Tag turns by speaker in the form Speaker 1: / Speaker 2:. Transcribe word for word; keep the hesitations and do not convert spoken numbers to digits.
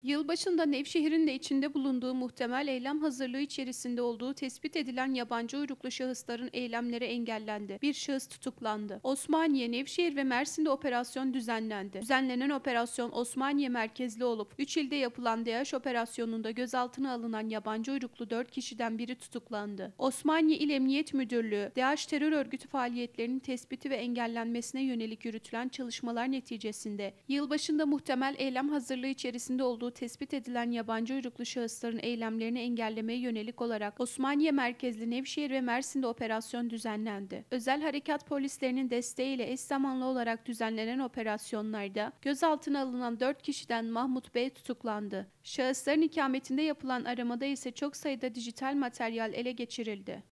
Speaker 1: Yılbaşında Nevşehir'in de içinde bulunduğu muhtemel eylem hazırlığı içerisinde olduğu tespit edilen yabancı uyruklu şahısların eylemleri engellendi. Bir şahıs tutuklandı. Osmaniye, Nevşehir ve Mersin'de operasyon düzenlendi. Düzenlenen operasyon Osmaniye merkezli olup üç ilde yapılan DAEŞ operasyonunda gözaltına alınan yabancı uyruklu dört kişiden biri tutuklandı. Osmaniye İl Emniyet Müdürlüğü, DAEŞ terör örgütü faaliyetlerinin tespiti ve engellenmesine yönelik yürütülen çalışmalar neticesinde yılbaşında muhtemel eylem hazırlığı içerisinde olduğu tespit edilen yabancı uyruklu şahısların eylemlerini engellemeye yönelik olarak Osmaniye merkezli Nevşehir ve Mersin'de operasyon düzenlendi. Özel harekat polislerinin desteğiyle eş zamanlı olarak düzenlenen operasyonlarda gözaltına alınan dört kişiden Mahmut B. tutuklandı. Şahısların ikametinde yapılan aramada ise çok sayıda dijital materyal ele geçirildi.